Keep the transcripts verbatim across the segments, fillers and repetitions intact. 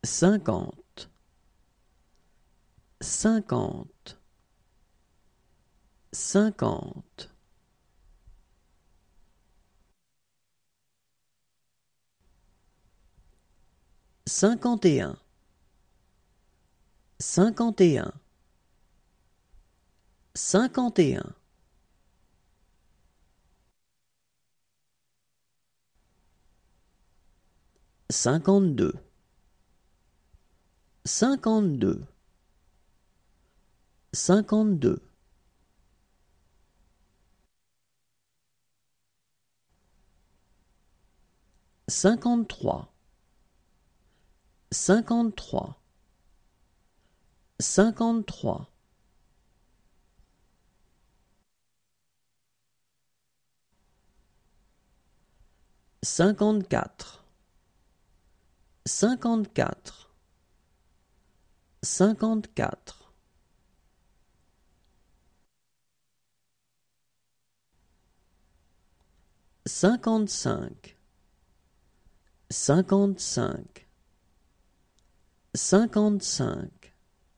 cinquante, cinquante, cinquante. Cinquante et un, cinquante et un, cinquante et un. Cinquante-deux, cinquante-deux, cinquante-deux. Cinquante-trois, cinquante-trois, cinquante-trois. Cinquante-quatre, cinquante-quatre, cinquante-quatre. Cinquante-cinq, cinquante-cinq, cinquante-cinq.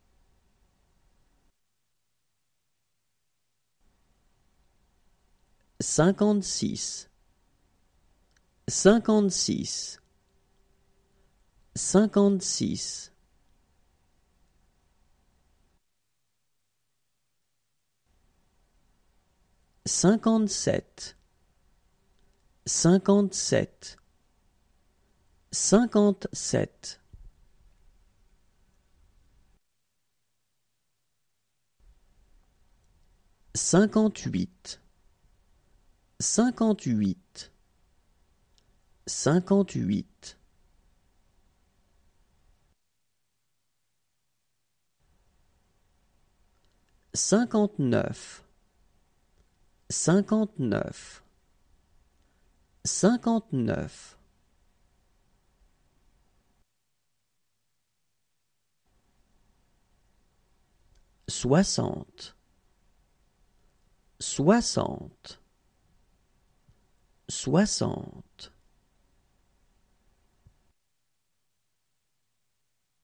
Cinquante-six, cinquante-six, cinquante-six. Cinquante-sept, cinquante-sept, cinquante-sept. Cinquante-huit, cinquante-huit, cinquante-huit. Cinquante-neuf, cinquante-neuf, cinquante-neuf. Soixante, soixante, soixante.